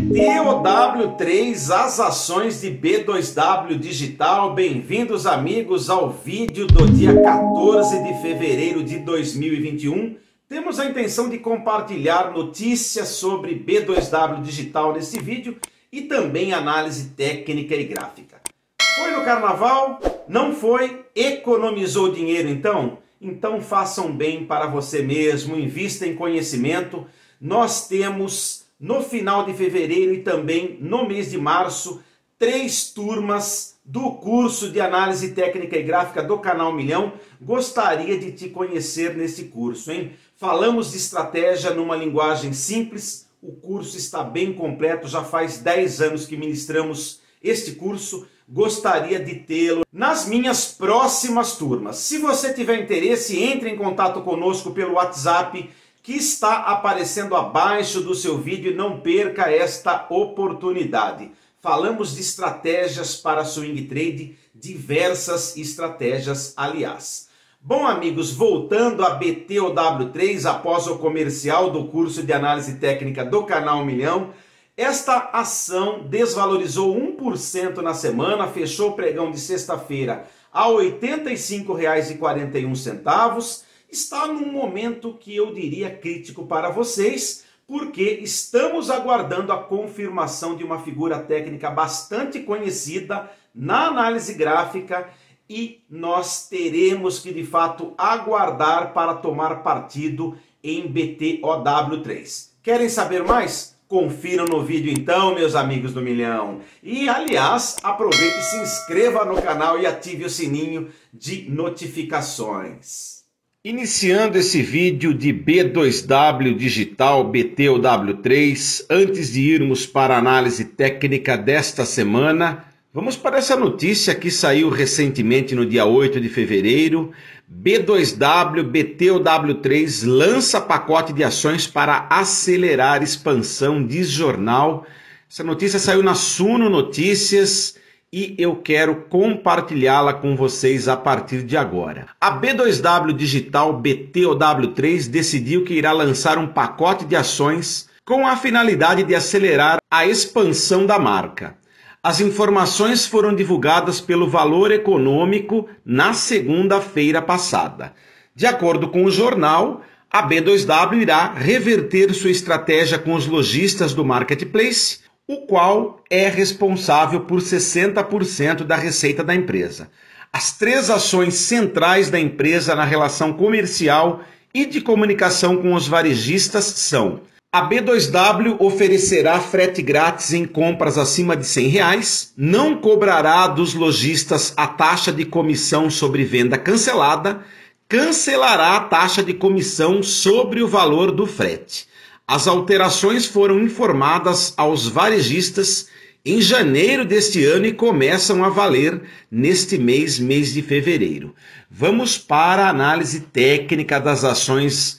BTOW3, as ações de B2W Digital. Bem-vindos, amigos, ao vídeo do dia 14 de fevereiro de 2021. Temos a intenção de compartilhar notícias sobre B2W Digital nesse vídeo e também análise técnica e gráfica. Foi no carnaval? Não foi? Economizou dinheiro então? Então façam bem para você mesmo, invista em conhecimento. Nós temos no final de fevereiro e também no mês de março 3 turmas do curso de análise técnica e gráfica do Canal Milhão. Gostaria de te conhecer nesse curso, hein? Falamos de estratégia numa linguagem simples. O curso está bem completo, já faz 10 anos que ministramos este curso. Gostaria de tê-lo nas minhas próximas turmas. Se você tiver interesse, entre em contato conosco pelo WhatsApp que está aparecendo abaixo do seu vídeo e não perca esta oportunidade. Falamos de estratégias para swing trade, diversas estratégias, aliás. Bom, amigos, voltando a BTOW3 após o comercial do curso de análise técnica do Canal Milhão, esta ação desvalorizou 1% na semana, fechou o pregão de sexta-feira a R$ 85,41. Está num momento que eu diria crítico para vocês, porque estamos aguardando a confirmação de uma figura técnica bastante conhecida na análise gráfica e nós teremos que de fato aguardar para tomar partido em BTOW3. Querem saber mais? Confiram no vídeo então, meus amigos do Milhão. E, aliás, aproveite e se inscreva no canal e ative o sininho de notificações. Iniciando esse vídeo de B2W Digital BTOW3, antes de irmos para a análise técnica desta semana, vamos para essa notícia que saiu recentemente no dia 8 de fevereiro. B2W BTOW3 lança pacote de ações para acelerar expansão, diz jornal. Essa notícia saiu na Suno Notícias e eu quero compartilhá-la com vocês a partir de agora. A B2W Digital BTOW3 decidiu que irá lançar um pacote de ações com a finalidade de acelerar a expansão da marca. As informações foram divulgadas pelo Valor Econômico na segunda-feira passada. De acordo com o jornal, a B2W irá reverter sua estratégia com os lojistas do Marketplace, o qual é responsável por 60% da receita da empresa. As 3 ações centrais da empresa na relação comercial e de comunicação com os varejistas são: a B2W oferecerá frete grátis em compras acima de R$100, não cobrará dos lojistas a taxa de comissão sobre venda cancelada, cancelará a taxa de comissão sobre o valor do frete. As alterações foram informadas aos varejistas em janeiro deste ano e começam a valer neste mês de fevereiro. Vamos para a análise técnica das ações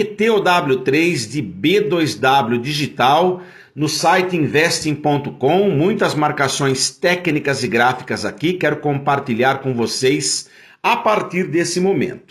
BTOW3 de B2W Digital no site investing.com, muitas marcações técnicas e gráficas aqui, quero compartilhar com vocês a partir desse momento.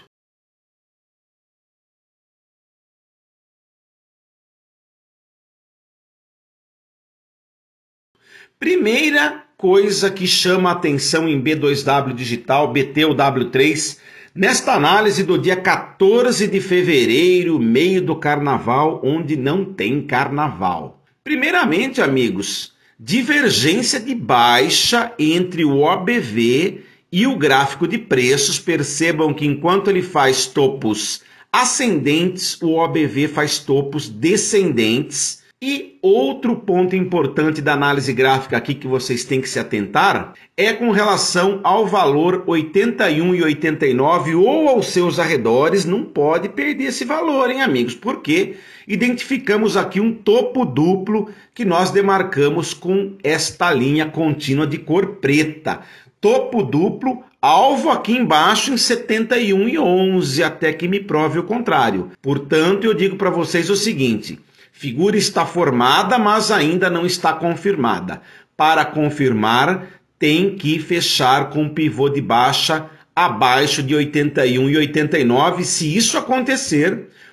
Primeira coisa que chama a atenção em B2W Digital BTOW3 nesta análise do dia 14 de fevereiro, meio do carnaval, onde não tem carnaval. Primeiramente, amigos, divergência de baixa entre o OBV e o gráfico de preços. Percebam que enquanto ele faz topos ascendentes, o OBV faz topos descendentes. E outro ponto importante da análise gráfica aqui que vocês têm que se atentar é com relação ao valor 81,89 ou aos seus arredores. Não pode perder esse valor, hein, amigos? Porque identificamos aqui um topo duplo que nós demarcamos com esta linha contínua de cor preta. Topo duplo, alvo aqui embaixo em 71,11, até que me prove o contrário. Portanto, eu digo para vocês o seguinte: figura está formada, mas ainda não está confirmada. Para confirmar, tem que fechar com um pivô de baixa abaixo de 81,89. Se isso acontecer,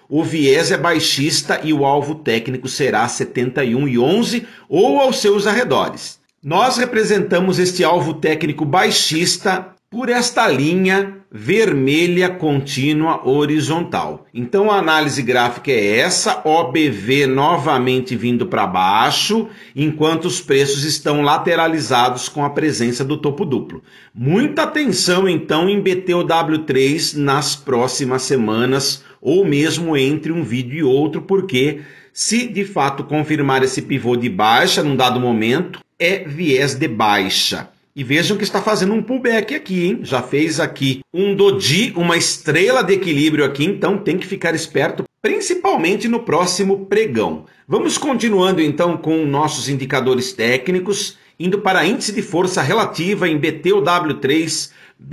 o viés é baixista e o alvo técnico será 71,11 ou aos seus arredores. Nós representamos este alvo técnico baixista por esta linha vermelha contínua horizontal. Então a análise gráfica é essa, OBV novamente vindo para baixo, enquanto os preços estão lateralizados com a presença do topo duplo. Muita atenção então em BTOW3 nas próximas semanas, ou mesmo entre um vídeo e outro, porque se de fato confirmar esse pivô de baixa num dado momento, é viés de baixa. E vejam que está fazendo um pullback aqui, hein? Já fez aqui um doji, uma estrela de equilíbrio aqui, então tem que ficar esperto, principalmente no próximo pregão. Vamos continuando então com nossos indicadores técnicos, indo para índice de força relativa em BTOW3,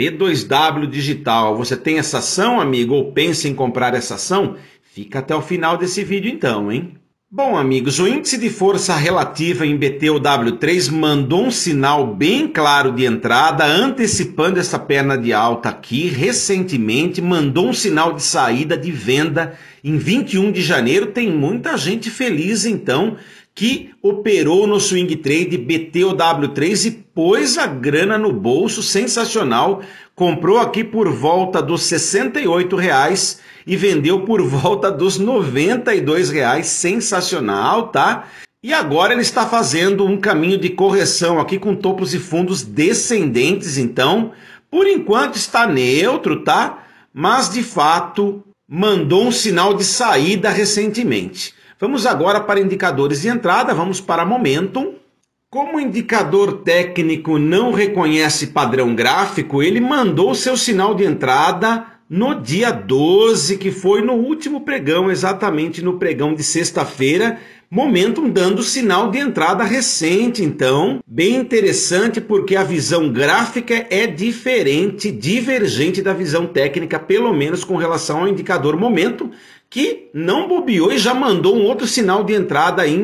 B2W digital. Você tem essa ação, amigo, ou pensa em comprar essa ação? Fica até o final desse vídeo então, hein? Bom, amigos, o índice de força relativa em BTOW3 mandou um sinal bem claro de entrada, antecipando essa perna de alta aqui. Recentemente, mandou um sinal de saída de venda em 21 de janeiro. Tem muita gente feliz, então, que operou no swing trade BTOW3 e pôs a grana no bolso. Sensacional. Comprou aqui por volta dos R$ 68,00 e vendeu por volta dos R$ 92,00. Sensacional, tá? E agora ele está fazendo um caminho de correção aqui com topos e fundos descendentes, então, por enquanto está neutro, tá? Mas de fato mandou um sinal de saída recentemente. Vamos agora para indicadores de entrada, vamos para Momentum. Como o indicador técnico não reconhece padrão gráfico, ele mandou seu sinal de entrada no dia 12, que foi no último pregão, exatamente no pregão de sexta-feira. Momentum dando sinal de entrada recente, então, bem interessante porque a visão gráfica é diferente, divergente da visão técnica, pelo menos com relação ao indicador Momentum, que não bobeou e já mandou um outro sinal de entrada em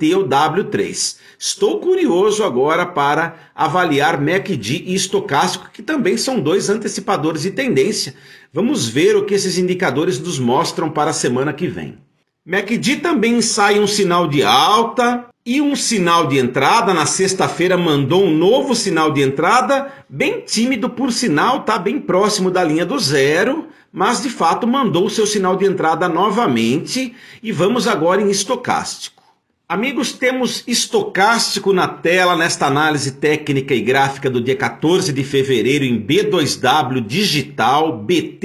BTOW3. Estou curioso agora para avaliar MACD e estocástico, que também são dois antecipadores de tendência. Vamos ver o que esses indicadores nos mostram para a semana que vem. MACD também sai um sinal de alta e um sinal de entrada. Na sexta-feira mandou um novo sinal de entrada, bem tímido por sinal, tá bem próximo da linha do zero, mas de fato mandou o seu sinal de entrada novamente. E vamos agora em estocástico. Amigos, temos estocástico na tela nesta análise técnica e gráfica do dia 14 de fevereiro em B2W digital,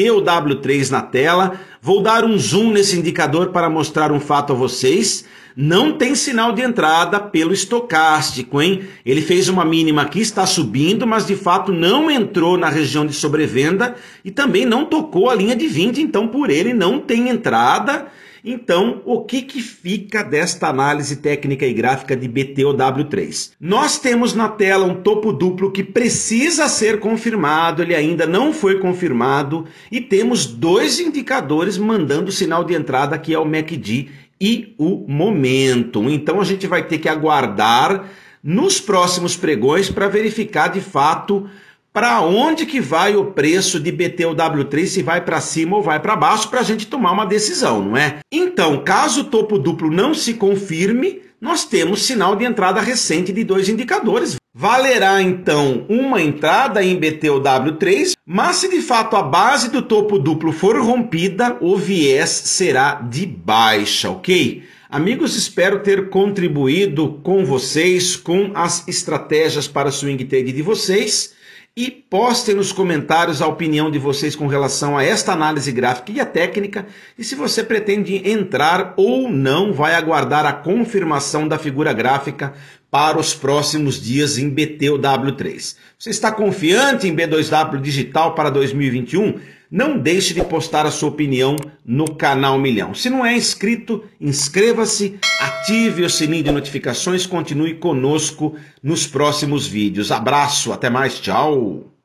BTOW3 na tela. Vou dar um zoom nesse indicador para mostrar um fato a vocês. Não tem sinal de entrada pelo estocástico, hein? Ele fez uma mínima aqui, está subindo, mas de fato não entrou na região de sobrevenda e também não tocou a linha de 20, então por ele não tem entrada. Então, o que fica desta análise técnica e gráfica de BTOW3? Nós temos na tela um topo duplo que precisa ser confirmado, ele ainda não foi confirmado, e temos dois indicadores mandando sinal de entrada, que é o MACD e o Momentum. Então, a gente vai ter que aguardar nos próximos pregões para verificar de fato para onde que vai o preço de BTOW3, se vai para cima ou vai para baixo, para a gente tomar uma decisão, não é? Então, caso o topo duplo não se confirme, nós temos sinal de entrada recente de dois indicadores. Valerá, então, uma entrada em BTOW3, mas se de fato a base do topo duplo for rompida, o viés será de baixa, ok? Amigos, espero ter contribuído com vocês, com as estratégias para swing trade de vocês. E postem nos comentários a opinião de vocês com relação a esta análise gráfica e a técnica. E se você pretende entrar ou não, vai aguardar a confirmação da figura gráfica para os próximos dias em BTOW3. Você está confiante em B2W digital para 2021? Não deixe de postar a sua opinião no canal Milhão. Se não é inscrito, inscreva-se, ative o sininho de notificações, continue conosco nos próximos vídeos. Abraço, até mais, tchau!